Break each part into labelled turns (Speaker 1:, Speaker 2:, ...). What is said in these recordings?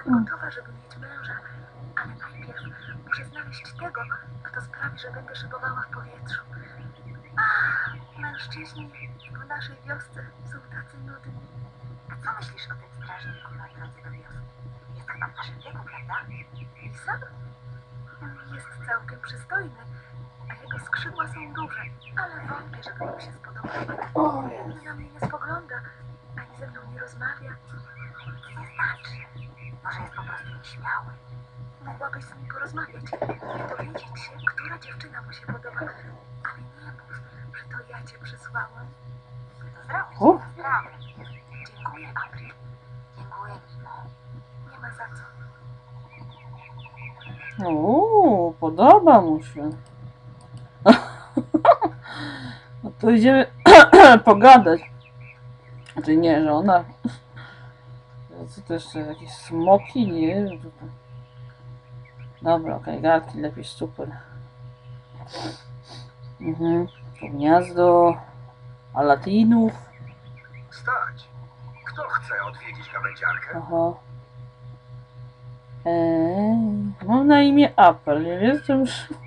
Speaker 1: gotowa, żeby mieć męża, ale najpierw muszę znaleźć tego, kto sprawi, że będę szybowała w powietrzu. Ach, mężczyźni w naszej wiosce są tacy nudni. A co myślisz o tym strażniku na drodze do wioski? Jest chyba w naszym wieku, prawda? Lisa? Jest całkiem przystojny, a jego skrzydła są duże, ale wątpię, żeby mu się spodobał. Nigdy na mnie nie spogląda, ani ze mną nie rozmawia. Co to znaczy? Może jest po prostu nieśmiały. Mogłabyś z nim porozmawiać i dowiedzieć się, która dziewczyna mu się podoba. Ale nie mów, że to ja cię przysłałam. To zrobić, naprawdę. Dziękuję, April. Dziękuję, Nino. Nie ma za co.
Speaker 2: Podoba mu się. No to idziemy pogadać. Znaczy nie, że ona... Co to jeszcze? Jakieś smoki? Nie wiem. Dobra, okej, gadki lepiej, super. To gniazdo Alatinów.
Speaker 3: Stać! Kto chce odwiedzić gawędziarkę?
Speaker 2: Aha. Mam na imię Apel, nie jestem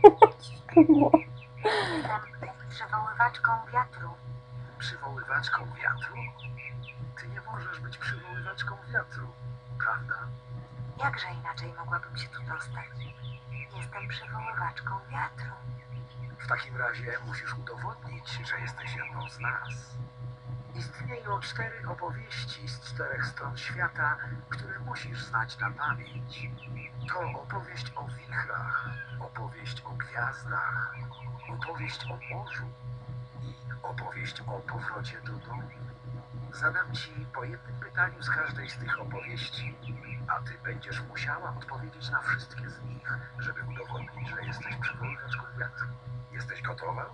Speaker 1: Jestem przywoływaczką wiatru.
Speaker 3: Przywoływaczką wiatru? Ty nie możesz być przywoływaczką wiatru, prawda?
Speaker 1: Jakże inaczej mogłabym się tu dostać? Jestem przywoływaczką wiatru.
Speaker 3: W takim razie musisz udowodnić, że jesteś jedną z nas. Istnieją 4 opowieści z 4 stron świata, które musisz znać na pamięć. To opowieść o wichrach, opowieść o gwiazdach, opowieść o morzu i opowieść o powrocie do domu. Zadam ci po jednym pytaniu z każdej z tych opowieści, a ty będziesz musiała odpowiedzieć na wszystkie z nich, żeby udowodnić, że jesteś przywoływaczką wiatru. Jesteś gotowa?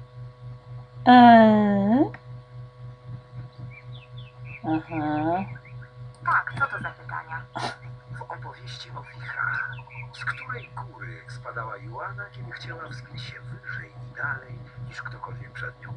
Speaker 2: Aha.
Speaker 1: Tak, co to za pytania?
Speaker 3: W opowieści o wichrach, z której góry spadała Joanna, kiedy chciała wzbić się wyżej i dalej niż ktokolwiek przed nią?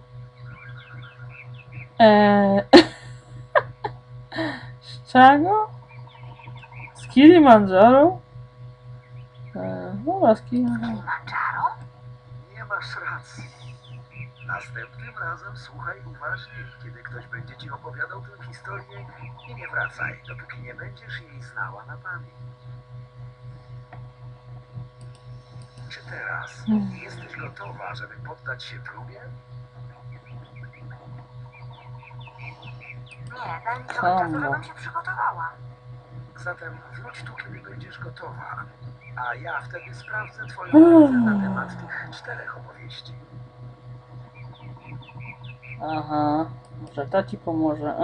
Speaker 2: Z czego? Z Kilimandżaro? Dobra, z Kilimandżaro.
Speaker 1: Kilimandżaro?
Speaker 3: Nie masz racji. Następnym razem słuchaj uważnie, kiedy ktoś będzie ci opowiadał tę historię i nie wracaj, dopóki nie będziesz jej znała na pamięć. Czy teraz jesteś gotowa, żeby poddać się próbie?
Speaker 1: Nie, daj mi trochę czasu, żebym się przygotowała.
Speaker 3: Zatem wróć tu, kiedy będziesz gotowa, a ja wtedy sprawdzę twoją wiedzę na temat tych 4 opowieści.
Speaker 2: Aha, może ta ci pomoże.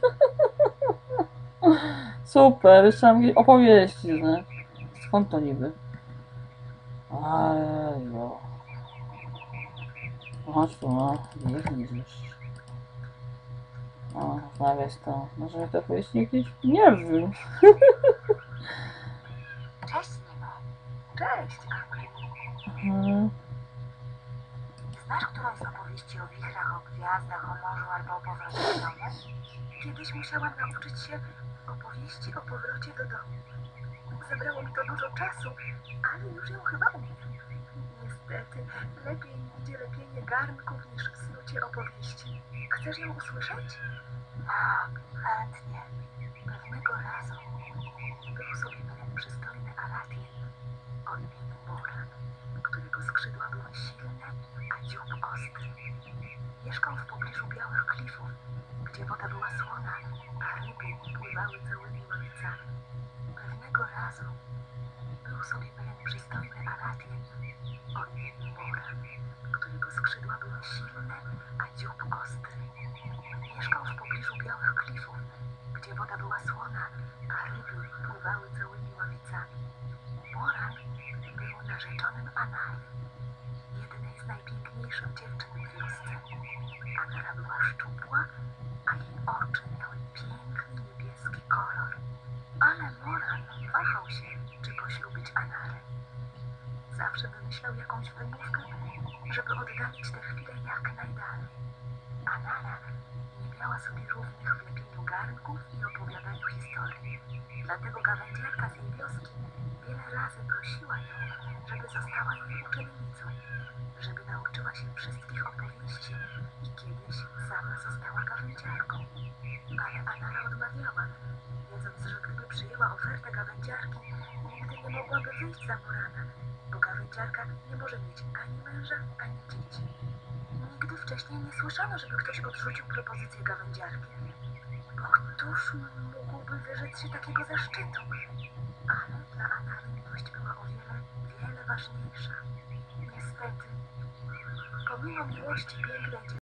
Speaker 2: Super, jeszcze mam jakieś opowieści, że? Skąd to niby? Jo. Chodź tu, no. Nie zniszcz. O, znawiać to. Może to opowieści jakieś? Nie wiem.
Speaker 1: Cześć, Nino. Cześć, April. Znasz którąś z opowieści o wichrach, o gwiazdach, o morzu albo o powrocie do domu? Kiedyś musiałam nauczyć się opowieści o powrocie do domu. Zabrało mi to dużo czasu, ale już ją chyba umiem. Niestety, lepiej mi idzie lepienie garnków niż snucie opowieści. Chcesz ją usłyszeć? Tak, chętnie. Pewnego razu był sobie pewien przystojny Alatien o imieniu Moran, którego skrzydła były silne, a dziób ostry. Mieszkał w pobliżu białych klifów, gdzie woda była słona, a ryby pływały całymi ławicami. Pewnego razu był sobie pewien przystojny Alatien o imieniu Moran, którego skrzydła były silne, a dziób ostry. Mieszkał w pobliżu białych klifów, gdzie woda była słona, a ryby pływały całymi ławicami. Moran był narzeczonym Anary, jednej z najpiękniejszych dziewczyn w wiosce. Anara była szczupła, a jej oczy miały piękny niebieski kolor. Ale Moran wahał się, czy poślubić Anarę. Zawsze wymyślał jakąś wymówkę, żeby oddalić tę chwilę jak najdalej. Anara nie stawiała sobie równych w lepieniu garnków i opowiadaniu historii. Dlatego gawędziarka z jej wioski wiele razy prosiła ją, żeby została jej uczennicą, żeby nauczyła się wszystkich opowieści i kiedyś sama została gawędziarką. Ale Anara odmawiała, wiedząc, że gdyby przyjęła ofertę gawędziarki, nigdy nie mogłaby wyjść za Morana, bo gawędziarka nie może mieć ani męża, ani dzieci. Nigdy wcześniej nie słyszano, żeby ktoś odrzucił propozycję gawędziarki. Bo któż mógłby wyrzec się takiego zaszczytu? Ale dla Anary miłość była o wiele, wiele ważniejsza. Niestety, pomimo miłości pięknej